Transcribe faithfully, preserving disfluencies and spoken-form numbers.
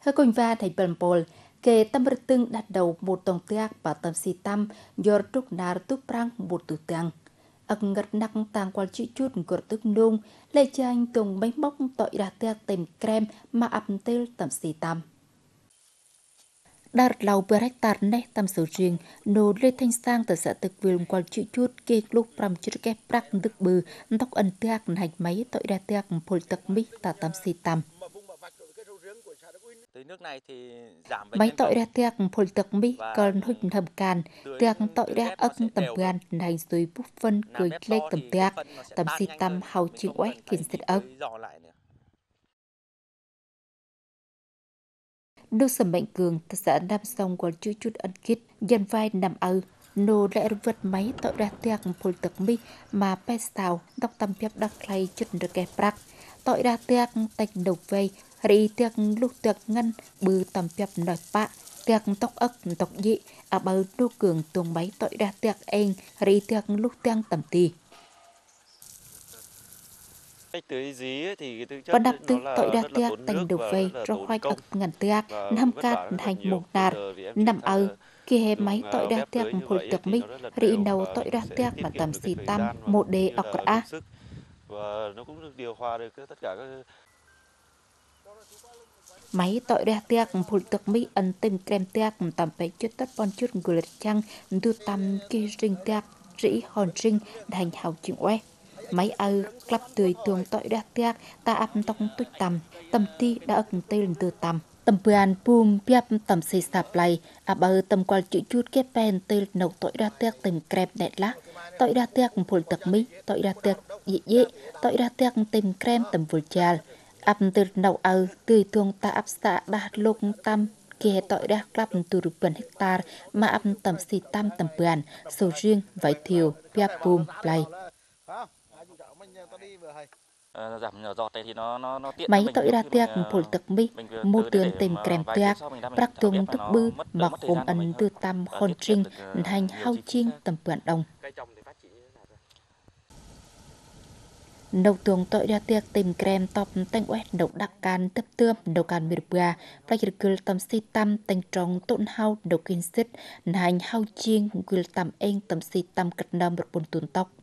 Hơi quỳnh va thành bần bồn, kê tâm rực tưng đặt đầu một tổng tiạc và tâm si tâm, dò trúc nà túc prang một tù tăng. Ấc ngật nắc tàng qual chữ chút ngột tức nung, lê chanh tùng bánh bốc tội đà tiạc tìm krem mà ập tê tâm si tâm. Đợt lâu bờ rách tạt nè tâm số riêng, nô lê thanh sang từ xã tực vườn qual chữ chút kê lúc pram chữ kép prắc tức bư, tóc ẩn tiạc hành máy tội đà tiạc phôi tật mỹ tà tâm si tâm. Máy tội ra tiạc phôi tật mỹ còn hụt thầm càn, tiạc tội ra ức tầm gan hành dưới bút phân cười lê tầm tiạc, tầm si tâm hào chịu oét kinh dịch ức. Đô sầm bệnh cường, ta xã đam song qual chữ chút ân kít, dân vai nằm ơ, nô lẽ vật máy tội ra tiạc phôi tật mỹ mà bè xào, đọc tâm phép đắc lay chút được kẻ prắc, tội ra tiạc tạch đầu vây, rì tiạc lúc tiạc ngân, bư tầm phép nói bạ, tiạc tóc ức tóc dị, à bơ đô cường tuồng máy tội ra tiạc anh, rì tiạc lúc tiạc tầm tì. Và đập tức tội đa tiạc tành đầu vây cho khoai ức ngàn tiạc, năm cát hành một nạt, nằm ơ, khi hề máy tội đa tiạc phôi tật mỹ, rì nâu tội đa tiạc mà tầm si tâm, một đề ọc á. Máy tội đa tiạc phôi tật mỹ ẩn tình krem tiạc tầm phải chút tất bon chút ngư lịch chăng, đu tâm kỳ rinh tiạc, rỉ hòn rinh, hành hào chịu oe. Máy ơ, klap tươi tường tội đa tiạc, ta áp tông tuyết tầm, tầm ti đã ức tê lên từ tầm. Tầm bưàn bùm biếp tầm xây sạp lầy, à bơ tầm qual chữ chút kết bèn tê nấu tội đa tiạc tìm krem đẹp lá. Tội đa tiạc phôi tật mỹ, tội đa tiạc dị dị, tội đa tiạc tìm krem tầm vùi chàl. Áp từ nấu ơ, tươi tường ta áp xã đa lục tâm, kê tội đa klap từ rụp gần hectare mà áp tầm si tâm tầm bưàn, sầu riêng, vải thiều, biếp bùm, lầy. Máy tội ra tiạc phôi tật mỹ, mô tường tìm krem tiạc, bạc tường tức bư mà khổng ẩn tư tâm khôn trinh, hành hao chiên tầm bưàn đồng. Nấu tường tội ra tiạc tìm krem top tanh oét nấu đặc can tấp tươm nấu can miệt bùa, bạch rực cư tầm si tâm tanh trông tộn hao nấu kinh xích, hành hao chiên cư tầm anh tầm si tâm cất nâm bật bồn tuần tóc.